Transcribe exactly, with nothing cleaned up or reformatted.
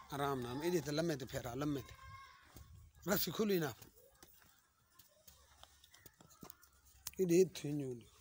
आराम नाल इधे ते लम्मे ते फेरा लम्मे ते रस्सी खुली ना इधे इत्थे न्यू